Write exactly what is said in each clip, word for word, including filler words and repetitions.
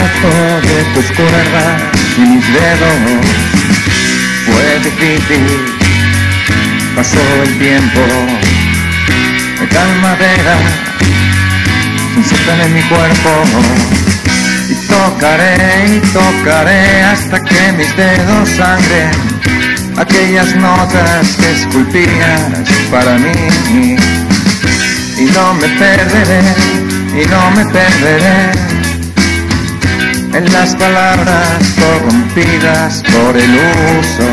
roto de tus cuerdas y mis dedos. Fue difícil, pasó el tiempo, de tal madera se insertan en mi cuerpo. Y tocaré y tocaré hasta que mis dedos sangren aquellas notas que esculpías para mí. Y no me perderé, y no me perderé en las palabras corrompidas por el uso.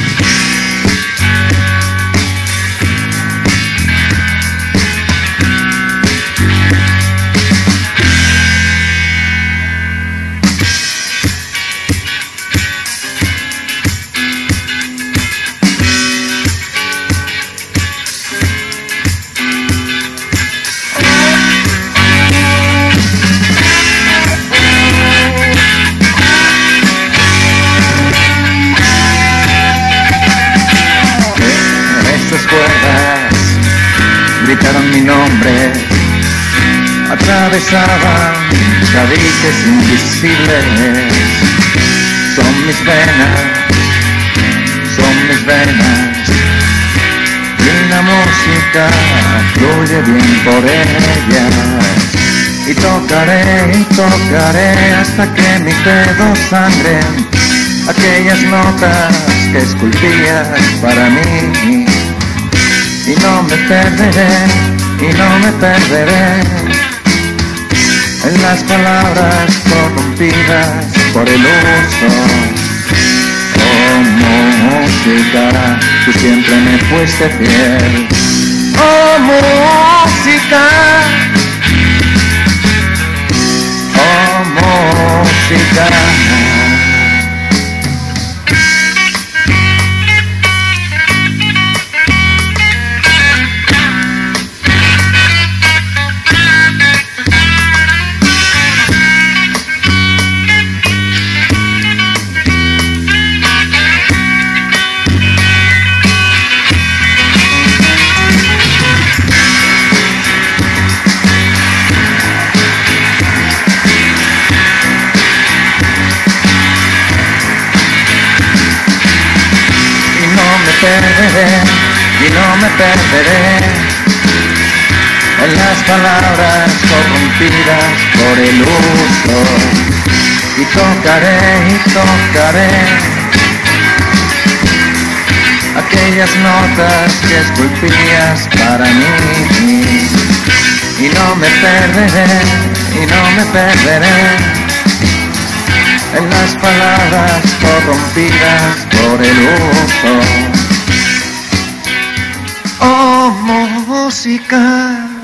Gritaron mi nombre, atravesaban tabiques invisibles. Son mis venas, son mis venas, y la música fluye bien por ellas. Y tocaré y tocaré hasta que mis dedos sangren aquellas notas que esculpías para mí. Y no me perderé, y no me perderé en las palabras corrompidas por el uso. Oh música, tú siempre me fuiste fiel. Oh música, oh música. Perderé, y no me perderé en las palabras corrompidas por el uso. Y tocaré y tocaré aquellas notas que esculpías para mí. Y no me perderé, y no me perderé en las palabras corrompidas por el uso. Oh música.